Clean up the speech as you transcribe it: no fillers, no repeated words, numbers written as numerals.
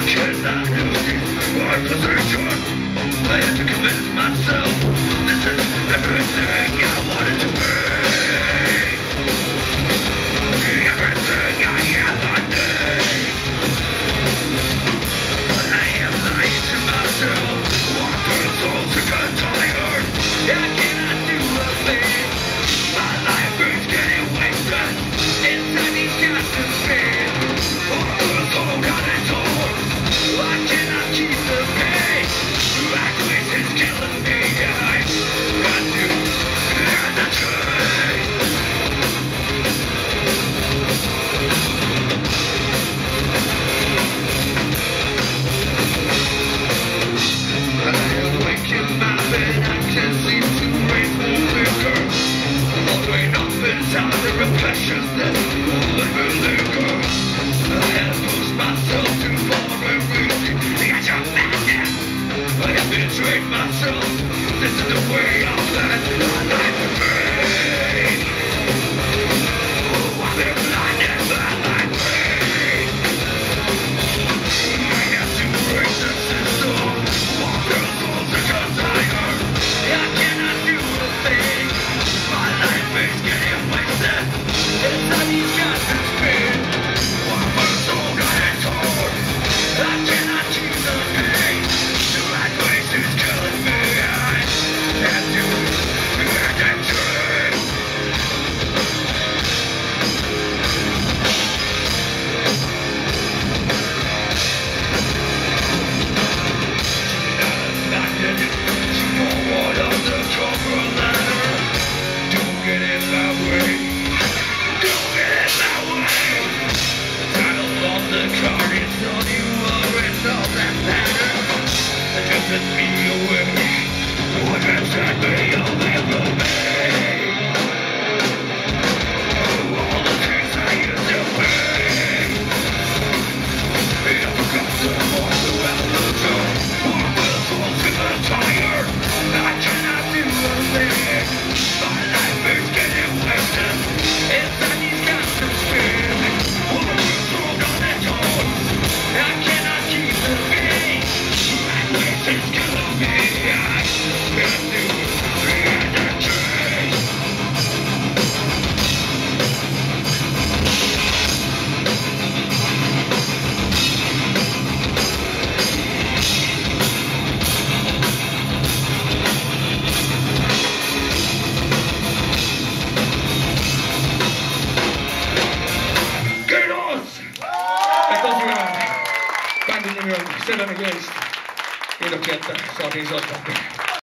cannot lose my position. I had to convince myself this is everything I wanted to be. Everything I ever need. But I am lying to myself. Walk through the soul to get tired. I cannot do a thing. My life is getting wasted inside these captive feet. Walk through the soul, got it torn. I cannot keep the pain. Reckless is killing me. I got you in the train. I am waking my bed. I can't seem to raise my finger. Following up inside the repressions that never linger. I have pushed myself too far and reached the edge of madness. I have betrayed myself. This is the way I'll let my life remain. Oh, I've been blinded by my pain. I have to break the system. Walk through the walls because I hurt. I cannot do a thing. My life is getting wasted inside these captive feet. My soul got it torn. I cannot keep the pain. The right place is killing me. I have to end that train. Forward of the cover ladder. Don't get in my way. Don't get in my way. The title of the card is all you are, it's all that matters. It doesn't me away. What exactly I'll ever be. Oh, all the things I used to be. I forgot some more throughout the door. More willful to the tired. I cannot do a thing. My life is getting wasted inside these captive feet. More willful on its own. I cannot keep the pain. Reckless is killing me. I can't do the energy. Tosiaan, bändin nimi on Seven Against. Kiitoksia, että saatiin soittaa.